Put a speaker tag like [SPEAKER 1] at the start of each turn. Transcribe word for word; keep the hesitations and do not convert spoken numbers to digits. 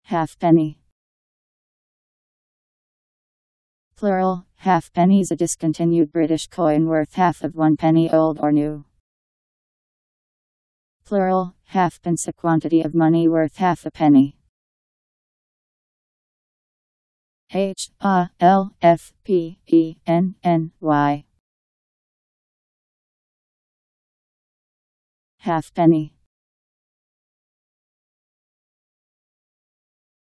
[SPEAKER 1] Halfpenny. Plural, halfpennies, a discontinued British coin worth half of one penny, old or new. Plural, halfpence, a quantity of money worth half a penny. H A L F P E N N Y. Halfpenny.